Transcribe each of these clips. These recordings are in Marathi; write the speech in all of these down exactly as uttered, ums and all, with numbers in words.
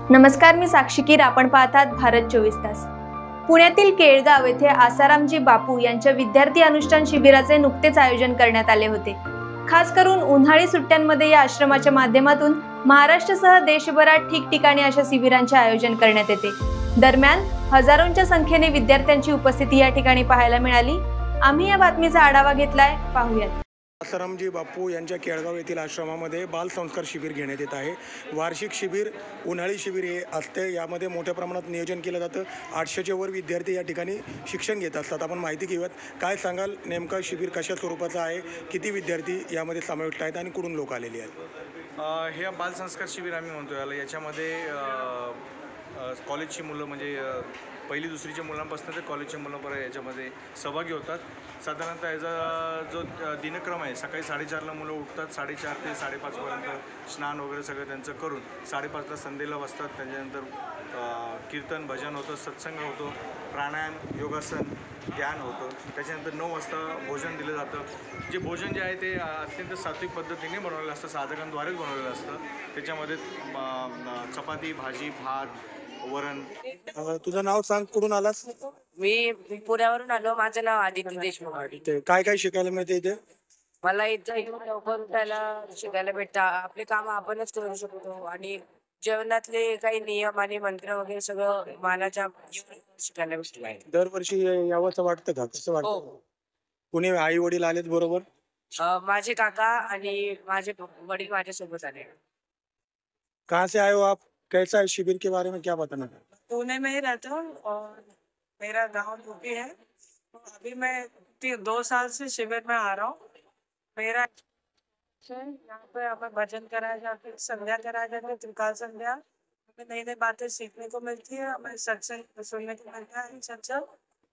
नमस्कार, मी साक्षी कीर. आपण पाहतात भारत चोवीस तास. पुण्यातील केळगाव येथे आसारामजी बापू यांच्या विद्यार्थी अनुष्ठान शिबिराचे नुकतेच आयोजन करण्यात आले होते. खास करून उन्हाळी सुट्ट्यांमध्ये या आश्रमाच्या माध्यमातून महाराष्ट्रासह देशभरात ठिकठिकाणी अशा शिबिरांचे आयोजन करण्यात येते. दरम्यान हजारोंच्या संख्येने विद्यार्थ्यांची उपस्थिती या ठिकाणी पाहायला मिळाली. आम्ही या बातमीचा आढावा घेतलाय, पाहूयात. आसारामजी बापू यांच्या केळगाव येथील आश्रमामध्ये बालसंस्कार शिबिर घेण्यात येत आहे. वार्षिक शिबिर, उन्हाळी शिबिर हे असते. यामध्ये मोठ्या प्रमाणात नियोजन केलं जातं. आठशेच्या वर विद्यार्थी या ठिकाणी शिक्षण घेत असतात. आपण माहिती घेऊयात. काय सांगाल, नेमका शिबिर कशा स्वरूपाचा आहे, किती विद्यार्थी यामध्ये समाविष्ट आहेत आणि कुठून लोक आलेली आहेत? हे बालसंस्कार शिबिर आम्ही म्हणतो याला. याच्यामध्ये कॉलेजची मुलं म्हणजे पहिली दुसरीच्या मुलांपासून ते कॉलेजच्या मुलांपर्यंत याच्यामध्ये सहभागी होतात. साधारणतः याचा जो दिनक्रम आहे, सकाळी साडेचारला मुलं उठतात, साडेचार ते साडेपाचपर्यंत स्नान वगैरे सगळं त्यांचं करून साडेपाचला संध्येला बसतात. त्याच्यानंतर कीर्तन भजन होतं, सत्संग होतो, प्राणायाम, योगासन, ध्यान होतं. त्याच्यानंतर नऊ वाजता भोजन दिलं जातं. जे भोजन जे आहे ते अत्यंत सात्विक पद्धतीने बनवलेलं असतं, साधकांद्वारेच बनवलेलं असतं. त्याच्यामध्ये चपाती, भाजी, भात, वरण. तुझं नाव सांग, कुठून आलास? मी पुण्यावरून आलो. माझं नाव आदित्य देशमुख. काय काय शिकायला मिळते इथे? मला इथं लवकर उठायला शिकायला भेटतं. आपले काम आपणच करू शकतो आणि जेवणातले काही नियम आणि मंत्र वगैरे सगळं मानाच्या शिकायला भेटतं. दरवर्षी यावंसं वाटतं का? कसं वाटतं? कुणी आई वडील आलेत बरोबर? माझे काका आणि माझे वडील माझ्यासोबत आले. कहाँ से आए हो आप? कैसा है शिविर के बारे में क्या बताना? पुणे में ही रहता हूँ और मेरा गांव यूपी है. अभी मैं दो साल से शिविर में आ रहा हूँ. मेरा यहाँ पे हमें भजन कराया जाता है, संध्या कराया जाता है, त्रिकाल संध्या. हमें नई नई बातें सीखने को मिलती है, हमें सत्संग सुनने को मिलता है. सत्संग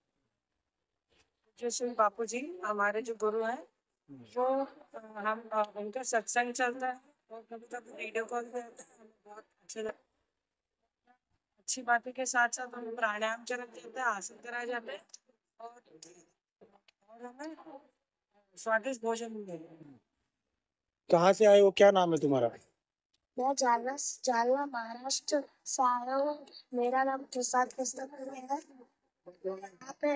जो श्री बापू जी हमारे जो गुरु हैं, वो हम उनका सत्संग चलता है और कभी कभी वीडियो कॉल पे आता है. हमें बहुत अच्छे लगता है. अच्छी बातें के साथ साथ हमें प्राणायाम कराया जाता है, आसन कराए जाते हैं और और हमें स्वादिष्ट भोजन मिलता है. कहाँ से आए हो? क्या नाम है तुम्हारा? मैं जालना जालना महाराष्ट्र से आया हूँ. मेरा नाम प्रसाद पुस्तक है. यहाँ पे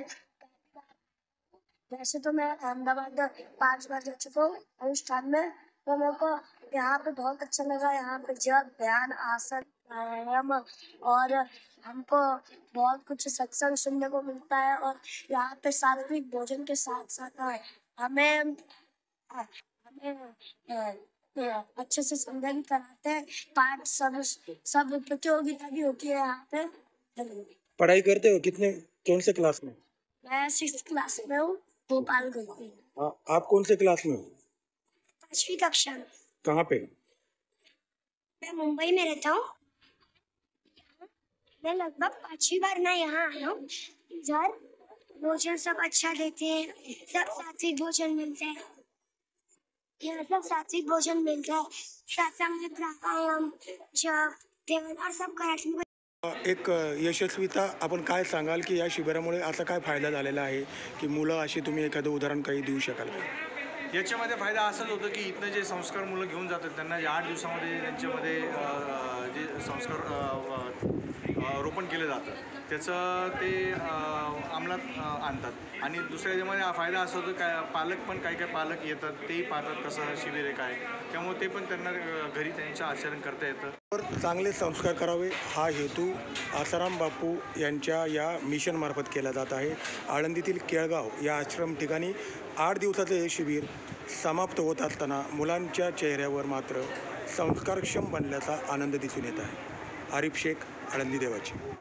वैसे तो मैं अहमदाबाद पांच बार जा चुका हूँ अनुष्ठान में, तो मेरे को यहाँ पे बहुत अच्छा लगा. यहाँ पे जप, ध्यान, आसन, प्राणायाम और हमको बहुत कुछ सत्संग सुनने को मिलता है. और यहाँ पे सात्विक भोजन के साथ साथ हमें हमें अच्छे से संध्या भी कराते हैं. पाठ सब सब प्रतियोगिता भी होती है यहाँ पे. पढ़ाई करते हो? कितने कौन से क्लास में? मैं सिक्स क्लास में हूँ, भोपाल गई हूँ. आप कौन से क्लास में हो? पांचवी कक्षा में. कहाँ पे? मैं मुंबई में रहता हूँ. मैं लगभग पांचवी बार मैं यहाँ आया हूँ. इधर भोजन सब अच्छा देते हैं, सब सात्विक भोजन मिलते हैं. यहाँ सब सात्विक भोजन मिलता है. सत्संग में प्राणायाम, जप, ध्यान और सब करायचं. एक यशस्वीता, आपण काय सांगाल की या शिबिरामुळे असा काय फायदा झालेला आहे की मुलं अशी, तुम्ही एखादं उदाहरण काही देऊ शकाल का? याच्यामध्ये फायदा असाच होतो की इथनं जे संस्कार मुलं घेऊन जातात, त्यांना जे आठ दिवसामध्ये त्यांच्यामध्ये जे संस्कार रोपण केलं जातं त्याचं ते अंमलात आणतात. आणि दुसऱ्या याच्यामध्ये हा फायदा असा होतो काय, पालक पण काही काही पालक येतात, तेही पाहतात कसं शिबिर आहे काय, त्यामुळे ते पण त्यांना घरी त्यांचं आचरण करता येतं. तर चांगले संस्कार करावे हा हेतू आसाराम बापू यांच्या या मिशनमार्फत केला जात आहे. आळंदीतील केळगाव या आश्रम ठिकाणी आठ दिवसाचं हे शिबिर समाप्त होत असताना मुलांच्या चेहऱ्यावर मात्र संस्कारक्षम बनल्याचा आनंद दिसून येत आहे. आरिफ शेख, आळंदी देवाची.